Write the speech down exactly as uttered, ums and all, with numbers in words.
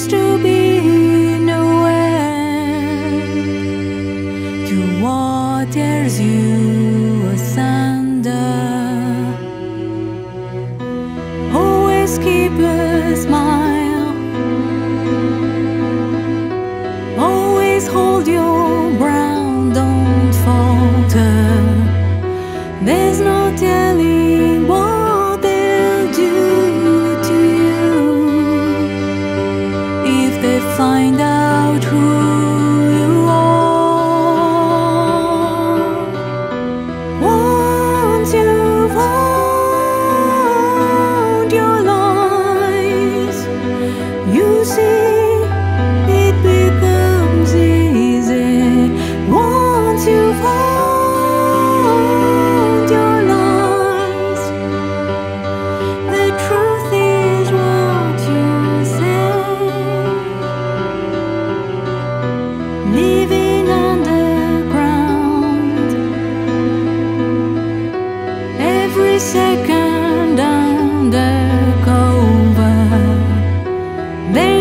to be nowhere to what tears you asunder. Always keep a smile, always hold your ground, don't falter. There's no telling what they'll do to you if they find out who you are. Once you've found your lies, you see it becomes easy. Once you've found your lies, the truth is what you say. Living underground, every second undercover. They